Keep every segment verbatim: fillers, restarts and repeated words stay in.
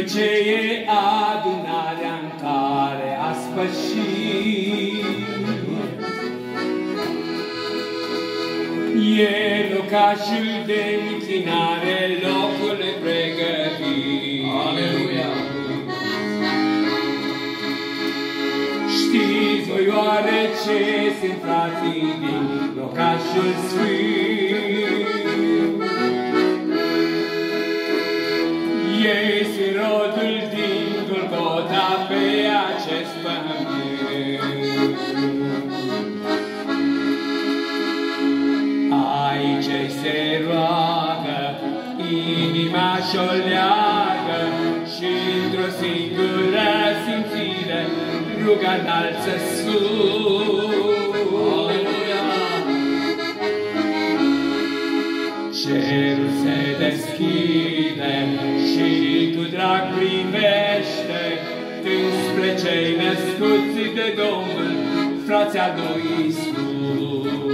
ce e adunarea în care a spășit. E locașul de închinare, locul pregătit. Aleluia! Știți voi oare ce sunt frații din locașul sfânt? Ei sunt rodul din Golgota pe acest pământ. Aici se roagă, inima și-o leagă și într-o singură simțire ruga înalță sus. Aleluia! Cerul se deschide și cu drag privește înspre cei născuți de Domnul, frația lui Iisus.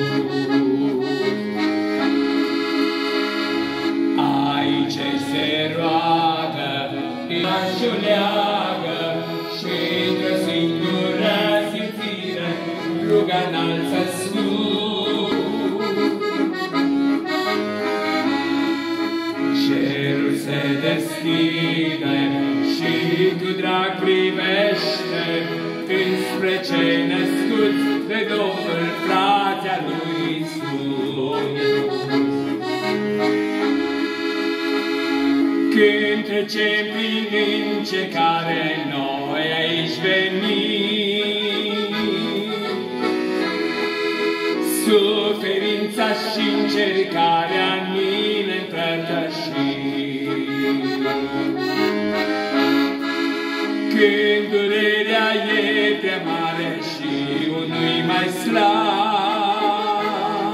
Aici se roagă, inima și-o leagă și într-o singură simțire ruga înalță sus. Cerul se deschide și cu drag privește înspre cei născuți de Domnul, frația lui Iisus. Când trecem prin încercare, noi aici venim, suferința și încercarea ni le împărtășim. Când durerea e prea mare și unui mai slab,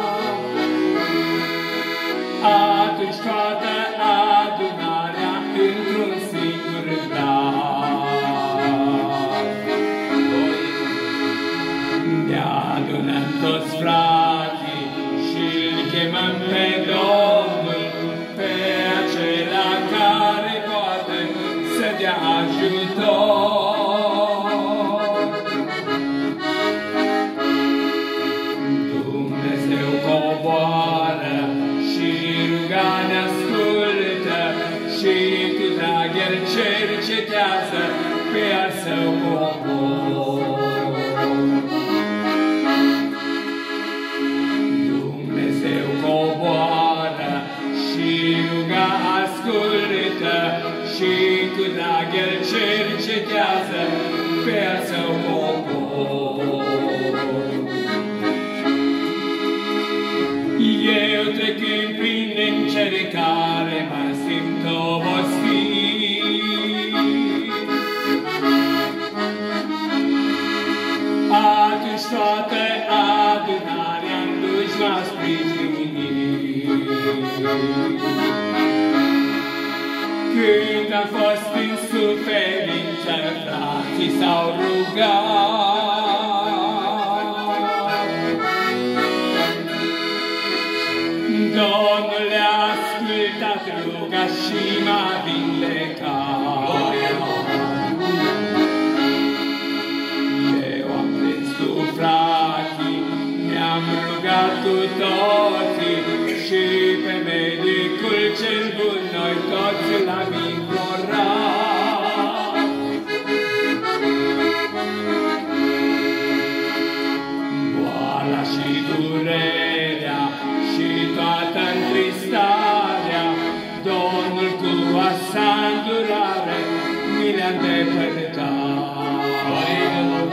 atunci toată adunarea într-un singur dar. Ne adunăm toți frații și-l chemăm pe Domnul, pe acela care poate să dea ajutor. Dumnezeu coboară și ruga ne ascultă și cu drag El cercetează pe al său popor. Dumnezeu coboară și ruga ascultă și cu drag El cercetează pe al său popor. Eu trecând prin încercare mă simt obosit. Atunci toată adunarea în duș m-a sprijinit. Când am fost în suferință, frații s-au rugat. Domnul le-a ascultat ruga și m-a vindecat. Eu am prins cu frații, ne-am rugat cu toții și pe medicul cel bun noi toți l-am implorat. Boala și durerea și toată întristarea, Domnul cu a sa îndurare mi le-a îndepărtat.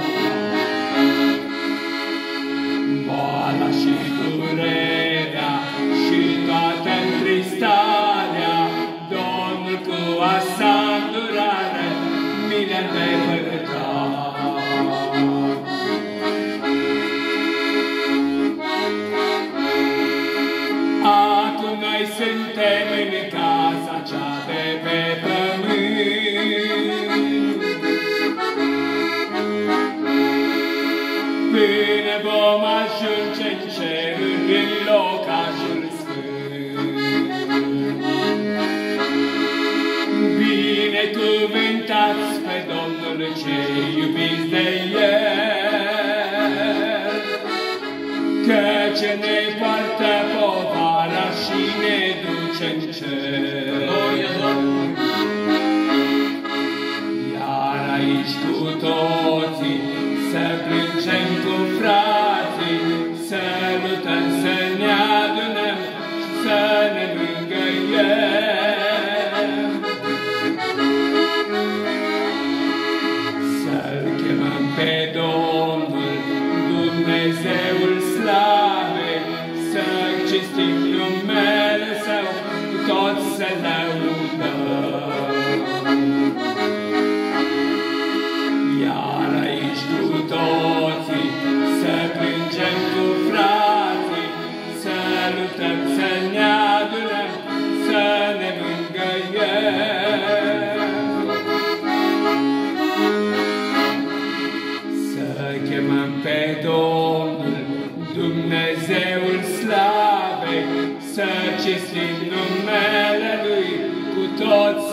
Boala și durerea și toată întristarea, Domnul cu a sa îndurare mi le-a îndepărtat. Acum noi suntem în casa cea de pe pământ, până vom ajunge în ceruri, în locașul sfânt. Binecuvânt cei iubiți de El, căci ne poartă povara și ne duce în cer. Gloria Domnului! Iar aici cu toții să plângem cu frații, să luptăm, să ne adunăm și să ne mângâiem. Să-L chemăm pe Domnul, Dumnezeul slavei, să cinstim numele Său, cu toți să lăudăm. Iar aici cu toții să plângem cu frații, să luptăm, să ne adunăm, să ne mângâiem. Să chemăm pe Domnul, Dumnezeul slavei, să cinstim numele Lui, cu toți